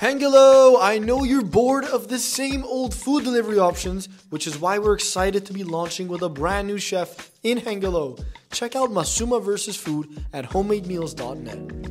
Hengelo, I know you're bored of the same old food delivery options, which is why we're excited to be launching with a brand new chef in Hengelo. Check out Masuma vs. Food at homemademeals.net.